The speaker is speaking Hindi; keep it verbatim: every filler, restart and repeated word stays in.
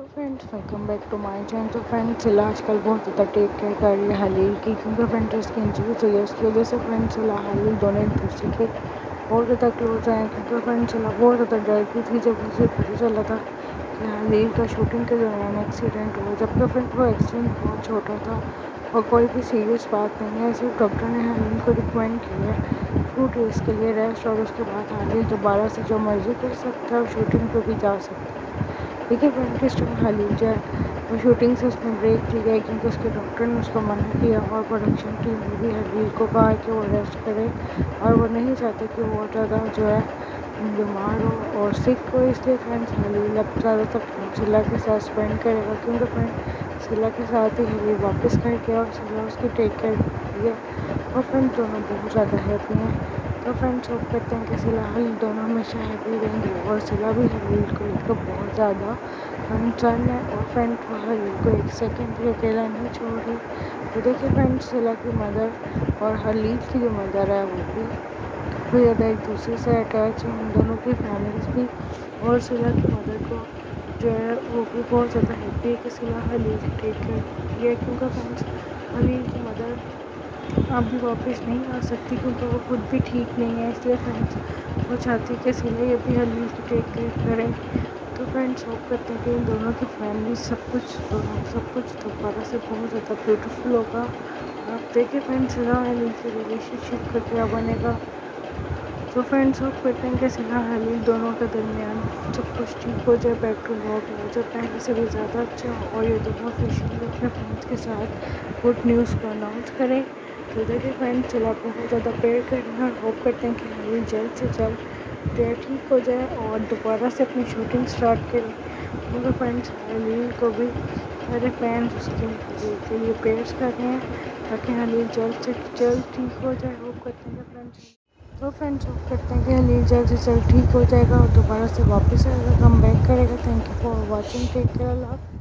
Friends, welcome back to my channel. तो फ्रेंड्स, सिला आजकल बहुत ज़्यादा टेक केयर कर रही है हलील की, क्योंकि फ्रेंड्स उसकी इंजरी हुई है। उसकी वजह से फ्रेंड्स सिला हलील दोनों एक दूसरे के बहुत ज़्यादा क्लोज हैं। क्योंकि फ्रेंड्स सिला बहुत ज़्यादा डर की थी जब उसे पता चला था कि हलील का शूटिंग के दौरान एक्सीडेंट हुआ। जबकि फ्रेंड्स वो एक्सीडेंट बहुत छोटा था और कोई भी सीरियस बात नहीं है। सिर्फ डॉक्टर ने हलील को रिकमेंड किया है फ्यू डेज़ के लिए रेस्ट, और उसके बाद हलील दोबारा से जो मर्जी कर सकता है और शूटिंग पर भी जा सकता है। देखिए फ्रेंड, किस टाइम हलील जो है वो शूटिंग से उसने ब्रेक लिया है, क्योंकि उसके डॉक्टर ने उसको मना किया और प्रोडक्शन टीम ने भी हलील को कहा कि वो रेस्ट करे, और वो नहीं चाहते कि वो ज़्यादा जो है बीमार हो और सिक हो। इसलिए फ्रेंड्स हलील अब ज़्यादातर सिला के साथ स्पेंड करेगा, क्योंकि फ्रेंड सिला के साथ ही हलील वापस घर गया और सिला उसकी टेक केयर करती है। और फ्रेंड दोनों बहुत ज़्यादा हैप्पी हैं। तो फ्रेंड्स होप करते हैं कि सिला हलील दोनों हमेशा हैप्पी रहेंगे, और सिला भी हलील को लेकर बहुत ज़्यादा कंसर्न है। और फ्रेंड वो हलील को एक सेकंड भी अकेला नहीं छोड़ रही। तो देखिए फ्रेंड्स, सिला की मदर और हलील की जो मदर है वो भी काफ़ी ज़्यादा एक दूसरे से अटैच हैं, उन दोनों की फैमिलीज भी। और सिला की मदर को जो है वो भी बहुत ज़्यादा हैप्पी है कि सिला हलील की टेक केयर करती है, क्योंकि फ्रेंड्स हलील की मदर अब भी वापस नहीं आ सकती, क्योंकि वो खुद भी ठीक नहीं है। इसलिए फ्रेंड्स वो चाहती है कि सिला ये भी हलील की टेक केयर करे। तो फ्रेंड्स होप करते हैं कि इन दोनों की फैमिली सब कुछ दोनों सब कुछ दोबारा से बहुत ज़्यादा ब्यूटीफुल होगा। आप देखिए फ्रेंड्स, सिला हलील की रिलेशनशिप का क्या बनेगा। तो फ्रेंड्स होप करते हैं कि सिला हलील दोनों के दरमियान सब कुछ ठीक हो जाए, बैक टू नॉर्मल हो जाए, पहले से भी ज़्यादा अच्छा हो, और ये दोनों ऑफिशियली अपने फ्रेंड्स के साथ गुड न्यूज़ को अनाउंस करें। तो देखिए फ्रेंड्स, सिला बहुत ज़्यादा प्रेयर कर रहे हैं और होप करते हैं कि हलील जल्द से जल्द जो ठीक हो जाए और दोबारा से अपनी शूटिंग स्टार्ट करें, क्योंकि फ्रेंड्स हलील को भी सारे फैंस उसके हलील के लिए प्रेयर्स कर रहे हैं ताकि हलील जल्द से जल्द ठीक हो जाए। होप करते हैं कि फ्रेंड्स तो फ्रेंड्स होप करते हैं कि हलील जल्द से जल्द ठीक हो जाएगा और दोबारा से वापस आएगा, कम बैक करेगा। Thank you for watching, take care, love.